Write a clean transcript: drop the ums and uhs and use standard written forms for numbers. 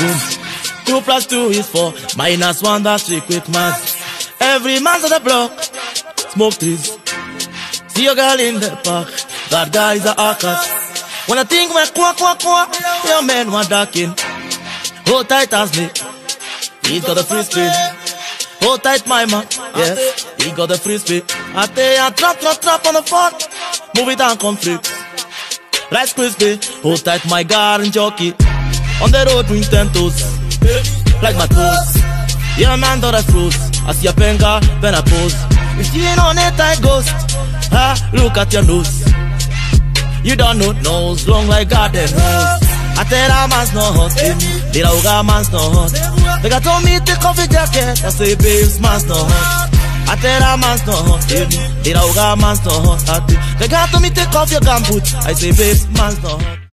boom. 2 + 2 is 4, -1, that's 3 quick maths. Every man's on the block, smoke trees. See your girl in the park, that guy is a hacker. When I think when quack, your men want darking. Hold tight as me, he's got the free spin. Hold tight my man, yes, he got the free spin. I tell ya, trap on the phone, move it and conflict. Rice crispy, hold tight my garden jockey. On the road doing 10 toes, like my toes. Yeah man, do the fruits, I see a penga, then I pose. If you ain't on it, I ghost. Ah, look at your nose. You don't know nose, long like garden hose. I tell a man's no hot, the Roho man's no hot. They got told me take off your jacket, I say babes man's no hot. I tell a man's no hot, the Roho man's no hot. They got told me take off your gumboot, I say babes man's no hot.